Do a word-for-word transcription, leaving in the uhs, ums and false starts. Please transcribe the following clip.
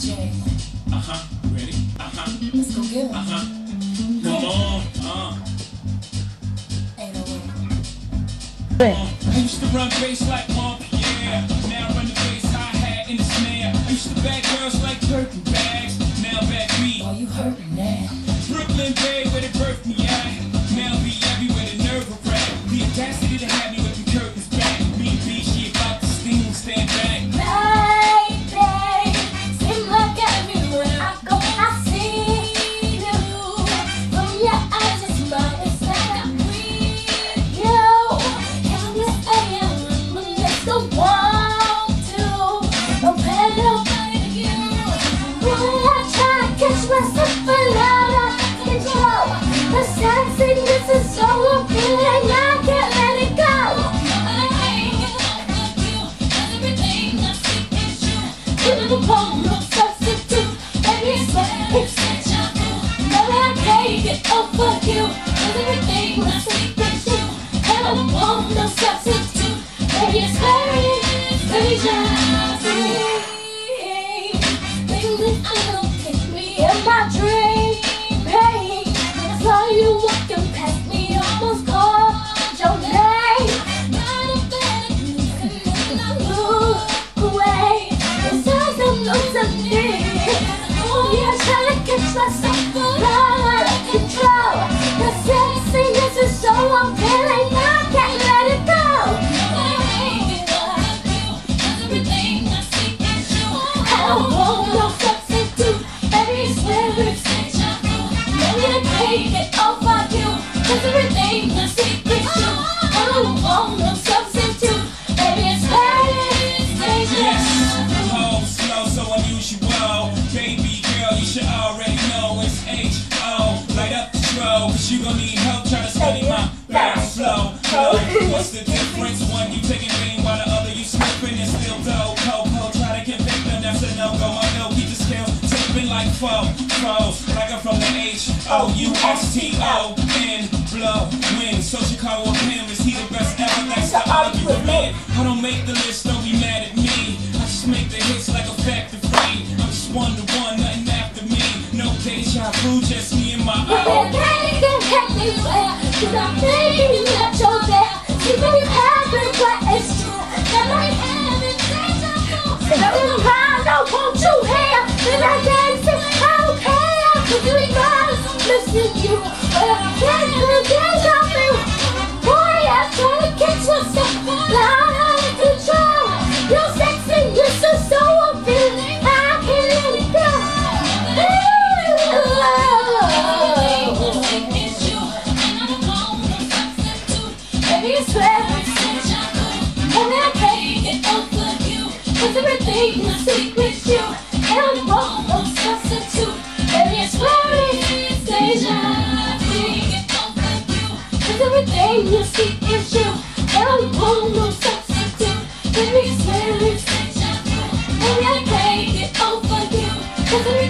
Jay. Uh-huh, ready? Uh-huh. Let's go get him. Uh-huh. Come on, uh. Ain't no way. uh. I used to run bass like Mom Pierre. Now I run the bass hi-hat in the snare. I used to bag girls like Birkin bags. Now back me. Oh, you hurting now. Brooklyn Bay where they birthed me at. Now be everywhere the nerve of rap. The audacity to have me with the curtains back. Me and B, she about to sting, stand back. Fuck you, cause everything I sleep with you. And I don't want no substitute. Baby, it's very, very free. Things that I don't keep me in my dream. Hey, I saw you walking past me, almost called your name. Not a bad and then I move away. The signs I'm losing me. Oh, yeah, trying to catch myself. The sexiness is so appealing, I can't let it go. Everything I see is you. I don't want no substitute. Baby, swear it's deja vu. Maybe I can't get over you. Cause everything I see is you. I don't want no substitute. Baby, it's deja vu. Oh, slow, so unusual. Baby girl, you should already know it's H O. Light up the strobe, cause you gon' need help trying to study my back flow. Hello, what's the difference? One you taking lean while the other you slipping and still dope. Popo, try to convict them, that's a no-go. I know, keep the scales tipping like foe. Foe, like I'm from the H O U S T O N. Blow, win, so Chicago with him. Is he the best ever? That's the argument. I don't make the list, don't be mad at me. I just make the hits like a factor free. I'm just one to one, nothing after me. No deja vu, just me and my own. You can't get anywhere, cause I'm thinking that you're there. See, baby, having what is true. That I haven't deja vu. Nothing around, I want you here. Then I dance it, I don't care. Cause you regardless, I'm missing you. But I can't do the deja vu. Boy, I'm trying to catch myself. But I'm out of control. Your sexiness is so appealing, I can't let it go. Cause everything I seek with you, and I don't want no substitute. Baby, it's very deja vu. Cause everything you seek is you, and I don't want no substitute. Baby, it's very deja vu. Baby, I can't get over you. Cause